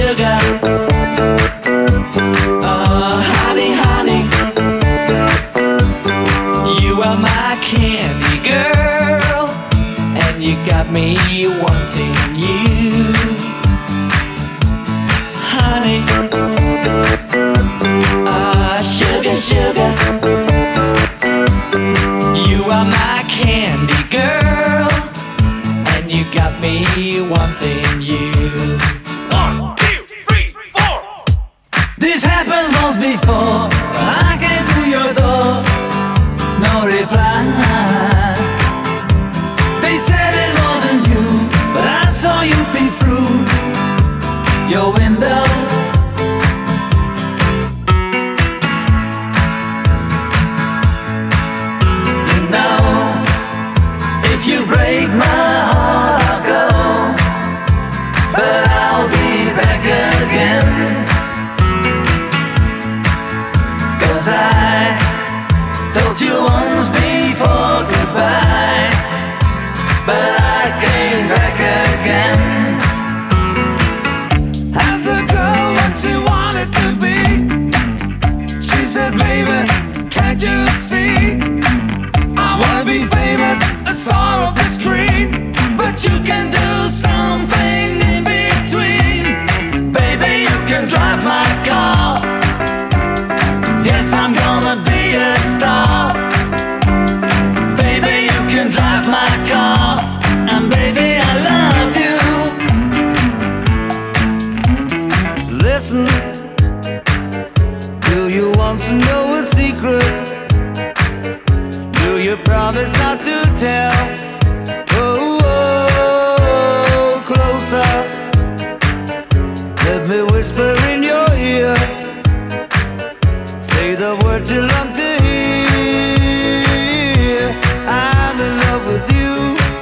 sugar. Honey, honey, you are my candy girl, and you got me wanting you. Honey, sugar, sugar, you are my candy girl, and you got me wanting you. 1, 2, 3, 4. This happened once before. I came through your door, no reply. They said it wasn't you, but I saw you peep through your window. You know, if you break my heart, I'll go, but I'll be back again. 'Cause I told you once before goodbye, but I came back again. Asked the girl what she wanted to be. She said, baby, can't you see? I wanna be famous, a star of the screen, but you can do something in between. Baby, you can drive my car. Yes, I'm gonna be a star. Baby, you can drive my car, and baby, I love you. Listen, do you want to know a secret? Do you promise not to tell? Oh, oh, closer, let me whisper in your ear. Say the words you love to hear. I'm in love with you.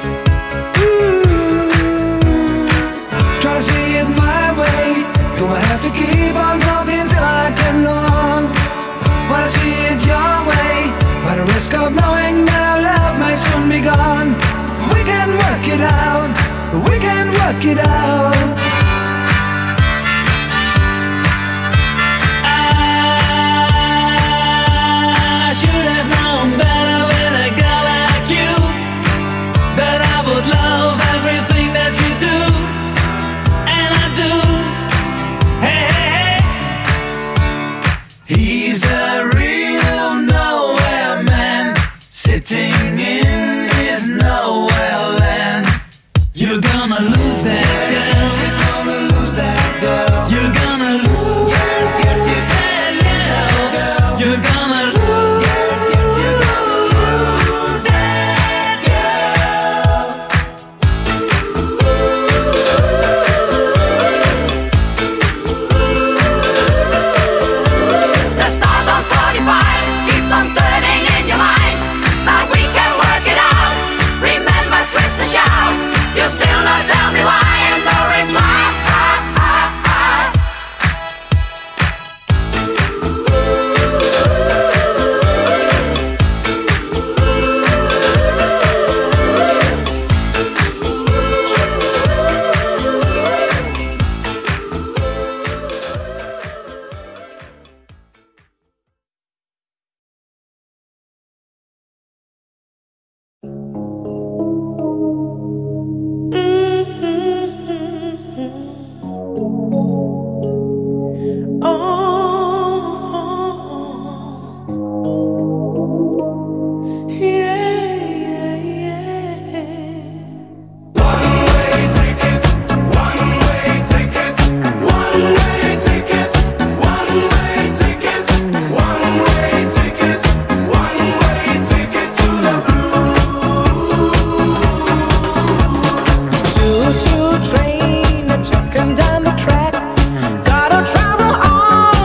Try to see it my way. Gonna have to keep on talking till I can go on. Wanna see it your way, by the risk of knowing that our love may soon be gone. We can work it out, we can work it out. I should have known better with a girl like you, that I would love everything that you do, and I do. Hey, hey, hey. He's a real nowhere man, sitting in his nowhere land. You're gonna lose that girl. You're gonna lose that girl. You're gonna lose. Yes, yes, yes, that girl. You're gonna lose. Yes, yes, you're gonna lose that girl. The stars on 45 keep on turning in your mind, but we can work it out. Remember, twist and shout. You still not tell me why, and no reply. Choo-choo train, chucking down the track. Gotta travel on.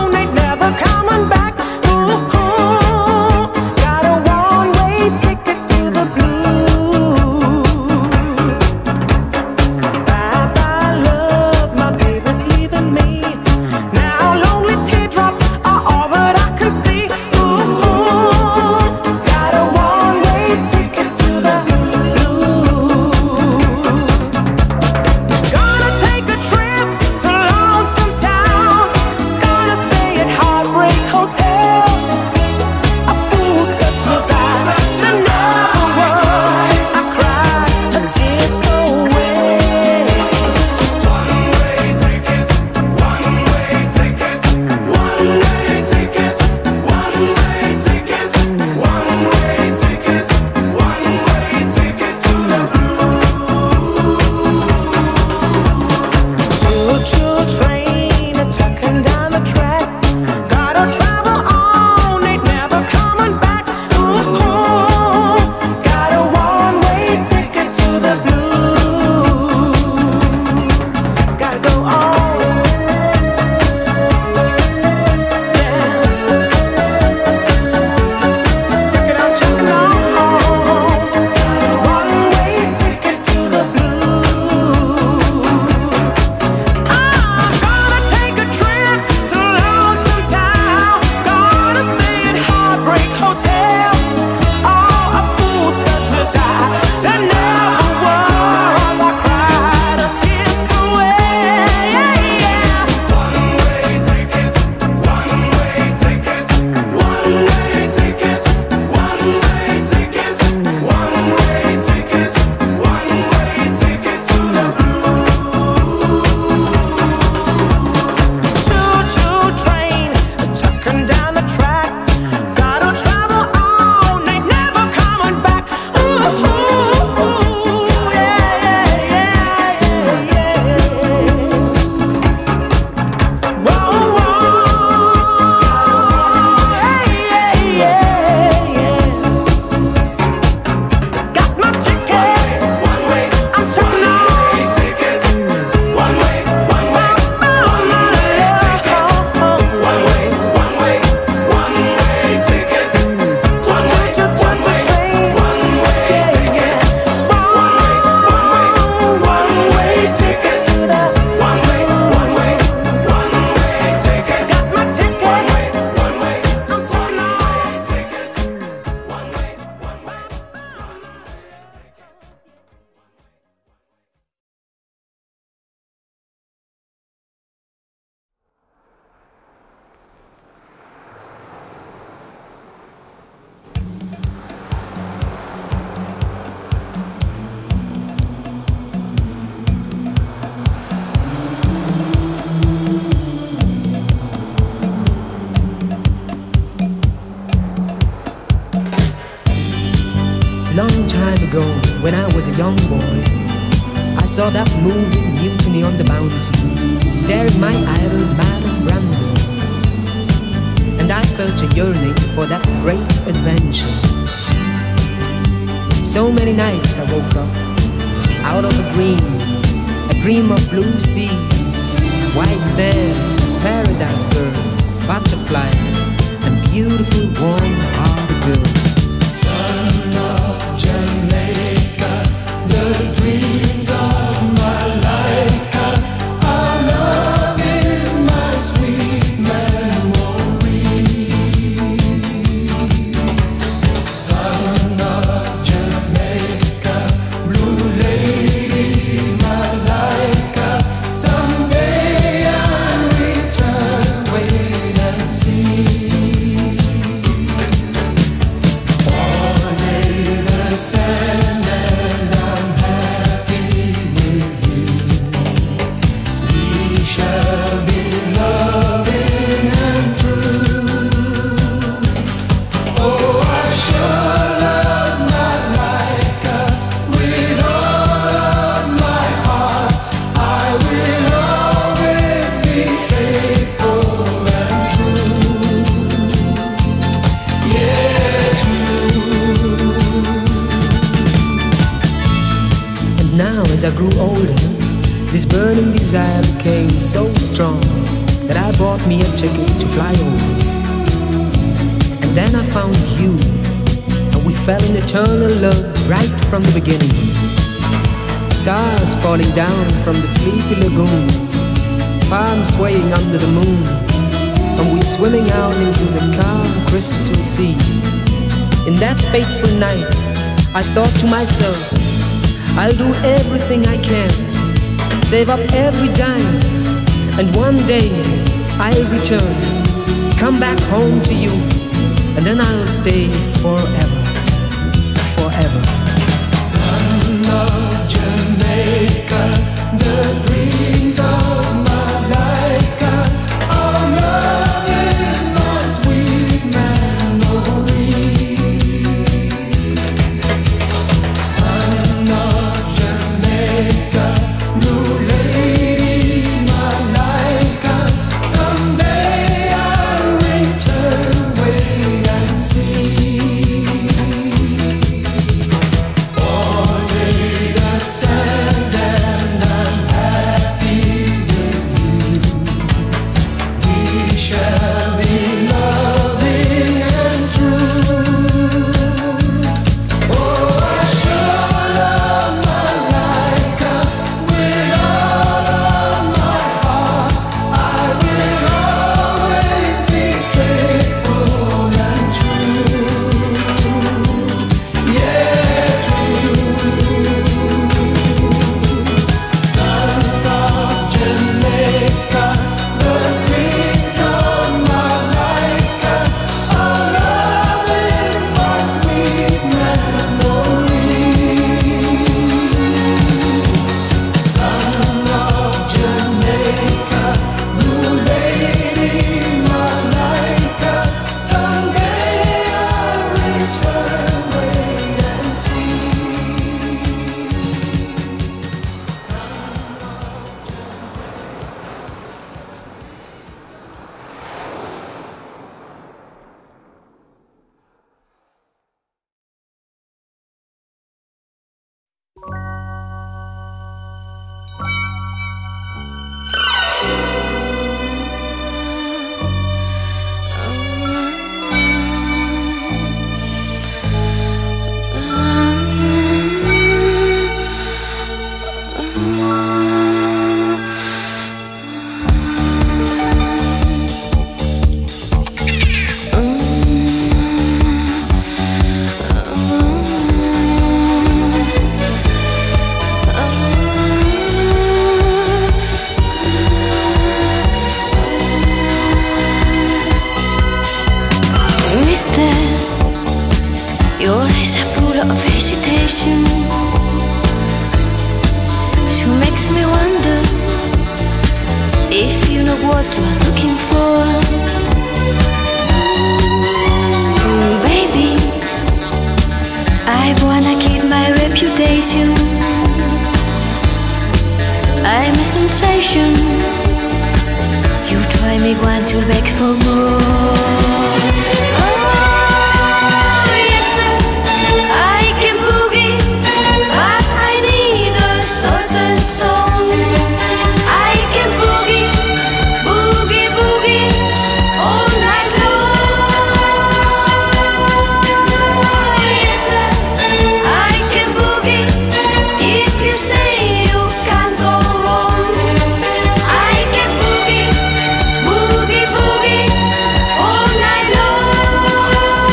ago, when I was a young boy, I saw that moving mutiny on the mountain, staring my idol Marlon Brando, and I felt a yearning for that great adventure. So many nights I woke up out of a dream of blue seas, white sand, paradise birds, butterflies, and beautiful warm-hearted girls. Son of Jamaica, the dreams of my life, our love is my sweet memory. Son of Jamaica, blue lady, my life, someday I'll return, wait and see. Sand and I'm happy with you. We shall be loving and true. Oh, I sure love my Laika with all of my heart. I will always be faithful and true. Yeah, true. Now as I grew older, this burning desire became so strong that I bought me a ticket to fly over. And then I found you, and we fell in eternal love right from the beginning. Stars falling down from the sleepy lagoon, palms swaying under the moon, and we swimming out into the calm crystal sea. In that fateful night, I thought to myself, I'll do everything I can, save up every dime, and one day I'll return, come back home to you, and then I'll stay forever, forever. Son of Jamaica, the dreams of my life, our love is my sweet memory. Son of Jamaica, blue lady, my life, someday I'll return, wait and see. Of always you'll beg for more. Oh, yes sir, I can boogie, but I need a certain song. I can boogie, boogie, boogie all night long. Yes sir, I can boogie, if you stay you can't go wrong. I can boogie, boogie, boogie all night long.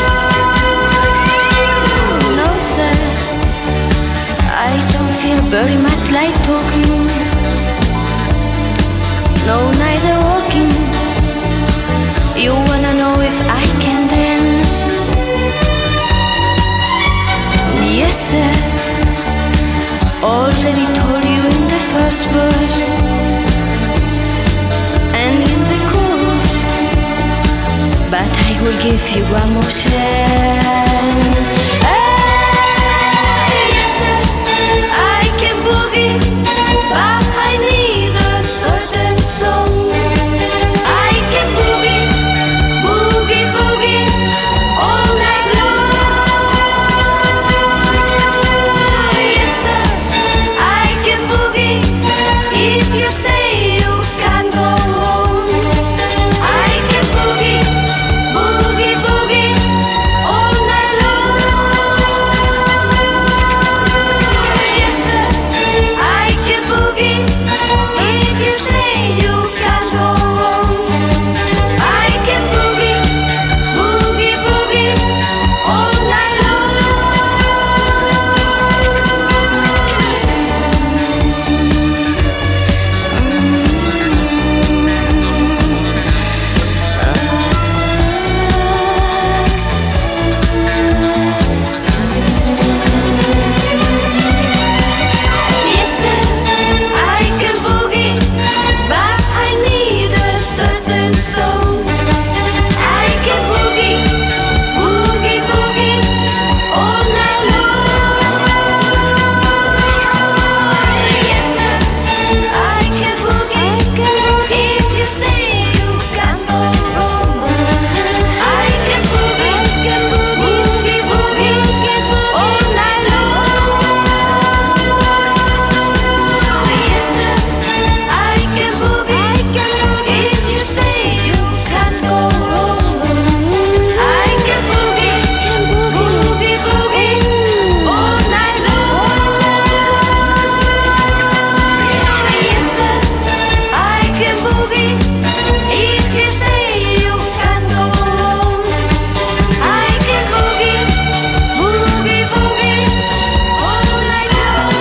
No sir, I don't feel very much like talking. No, neither walking. You wanna know if I can dance? Yes sir, already told you in the first verse and in the chorus, but I will give you one more chance. Hey, yes sir, I can boogie, but I need a certain song. I can boogie, boogie, boogie all night long. Yes sir, I can boogie, if you stay you can't go wrong. I can boogie, boogie, boogie all night long. Yes sir, I can boogie, if you stay you can't go wrong. I can boogie, boogie, boogie all night Yes sir, I can boogie, but I need a certain song. I can boogie, boogie, boogie all night long. Yes sir, I can boogie, if you stay you can't go wrong. I can boogie, boogie, boogie all night long. Yes sir, I can boogie, if you stay you can't go wrong. I can boogie, boogie, boogie all night long. Yes sir, I can boogie, if you stay you can't go wrong. I can boogie, boogie, boogie all night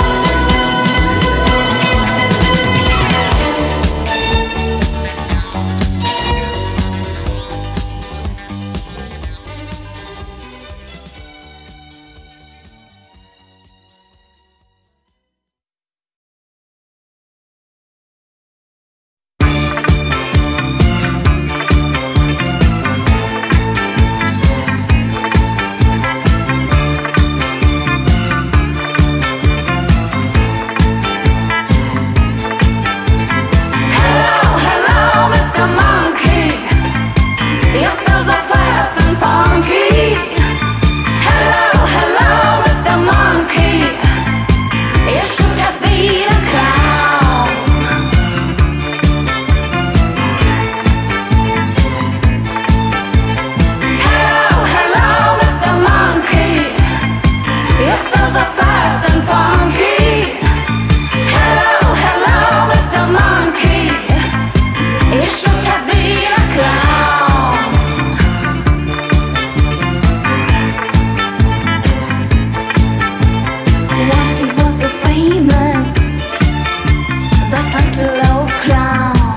Hello, Mr. Monkey. You're still so fast and funky. Hello, Mr. Monkey. You should have been a clown. Hello, Mr. Monkey. You're still so fast and funky. Hello, Mr. Monkey. You should have been a clown. Once he was a famous, that little clown.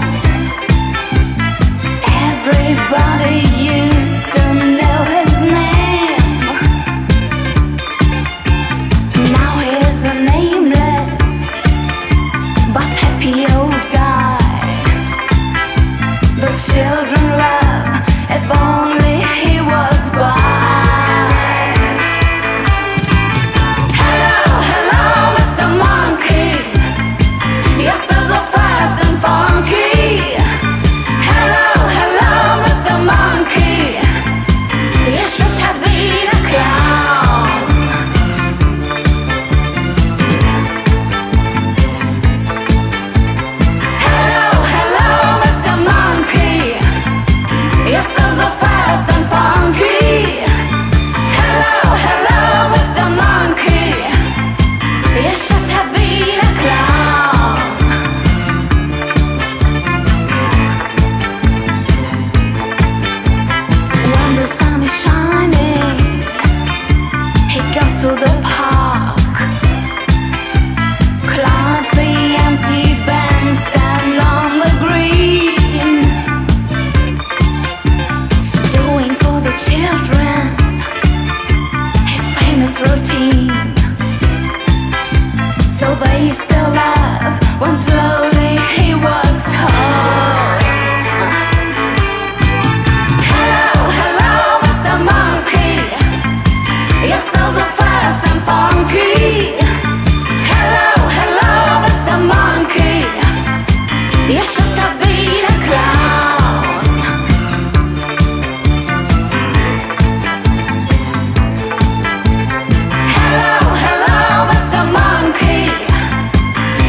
Everybody used to know his name. Now he's a nameless but happy old guy. The children love, if only he was by. Hello, Mr. Monkey. You're still so fast and funky. Hello, is shining. He goes to the park, climb the empty bandstand on the green, doing for the children his famous routine. So they still laugh when slowly he walks home. Hello, hello, Mr. Monkey, you're still so fast and funky. Hello, hello, Mr. Monkey, you should have been a clown. Hello, hello, Mr. Monkey,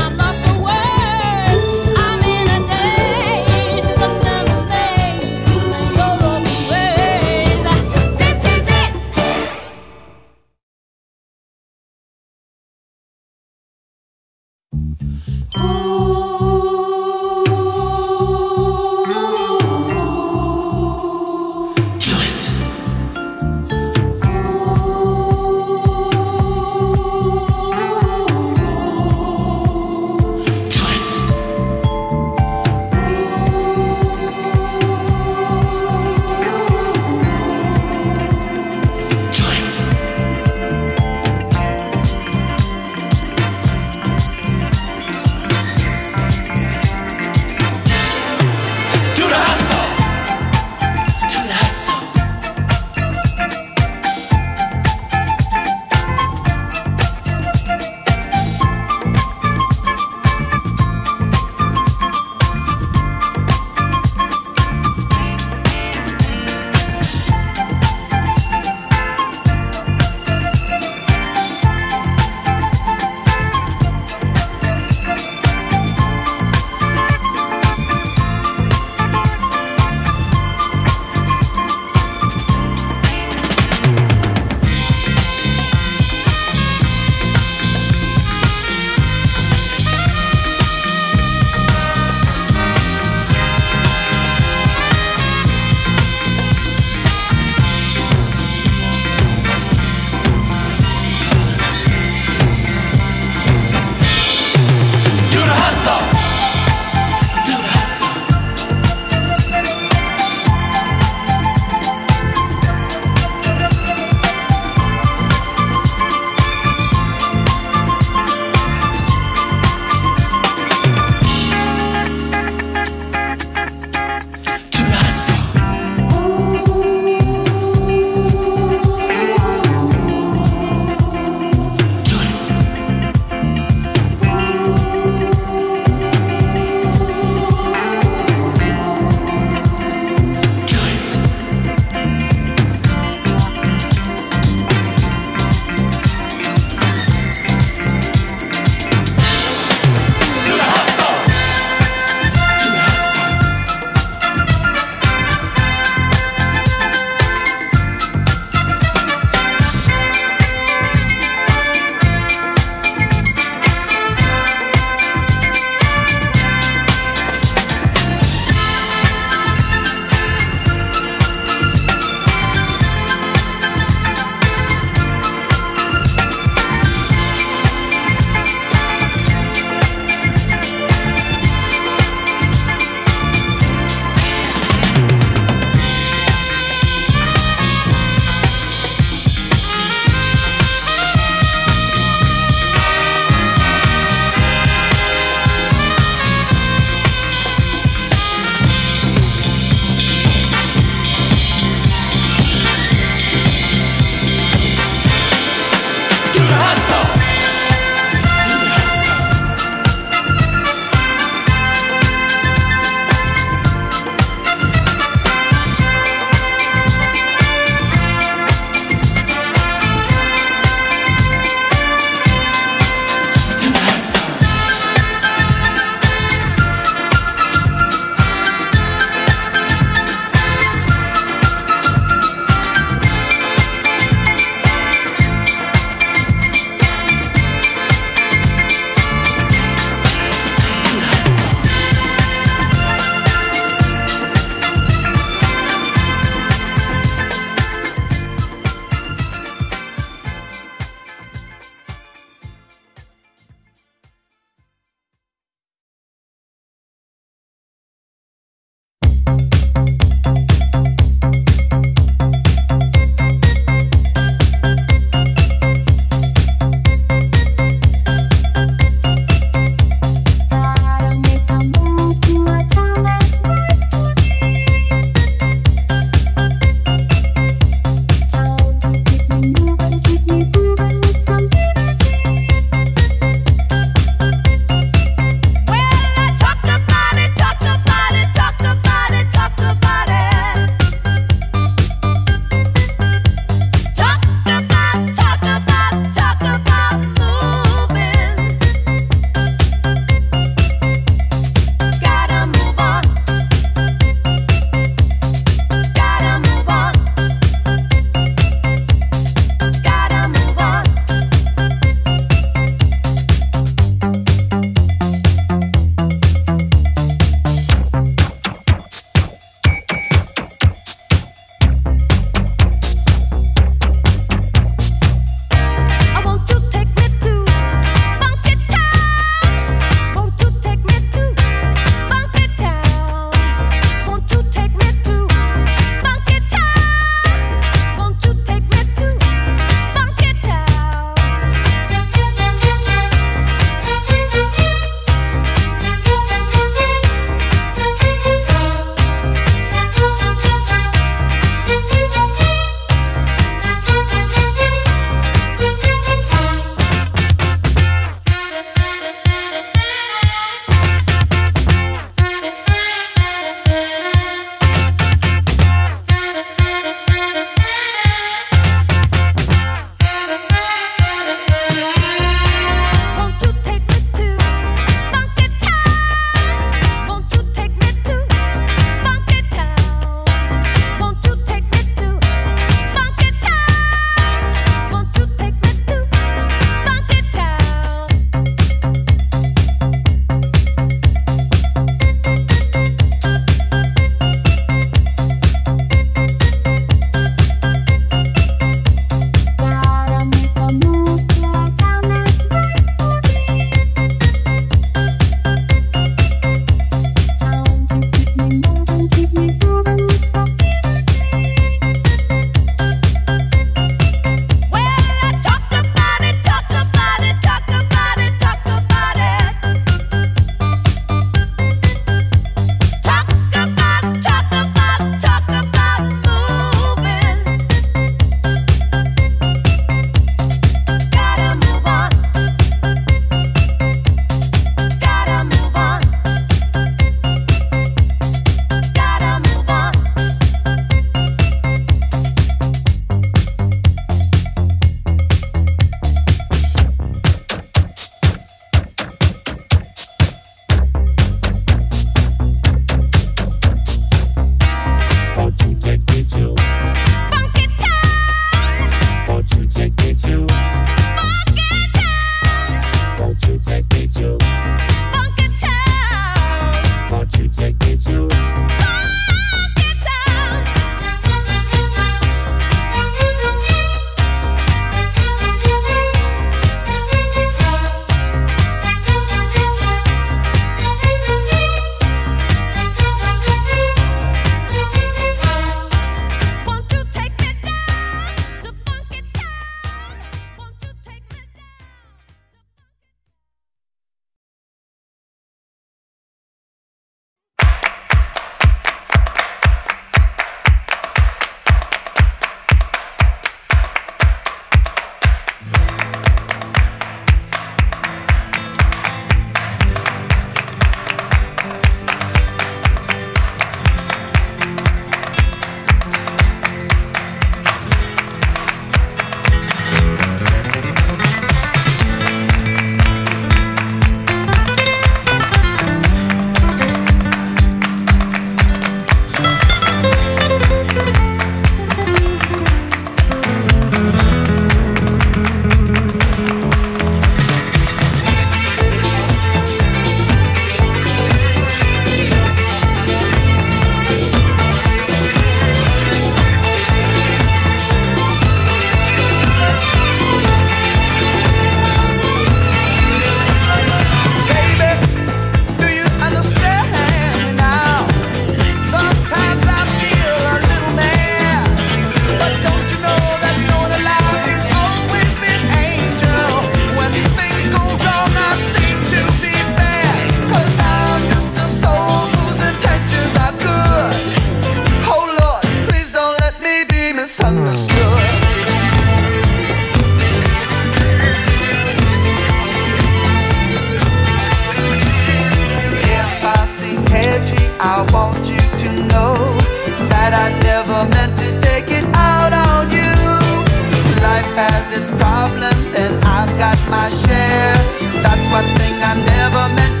I want you to know that I never meant to take it out on you. Life has its problems and I've got my share. That's one thing I never meant